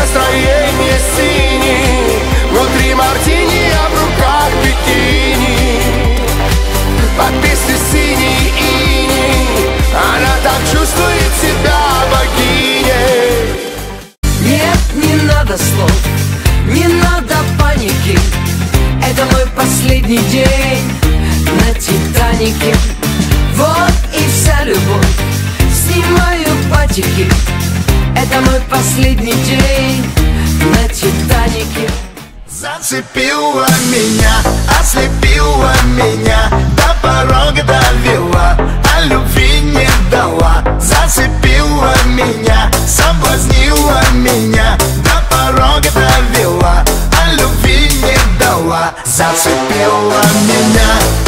настроение синий. Внутри мартини, а в руках бикини. Под песню синий иней она так чувствует себя богиней. Нет, не надо слов, не надо паники. Это мой последний день на Титанике. Вот и вся любовь, снимаю патики. Это мой последний день на Титанике. Зацепила меня, ослепила меня, до порога довела, а любви не дала. Зацепила меня, соблазнила меня, до порога довела, а любви не дала. Зацепила меня.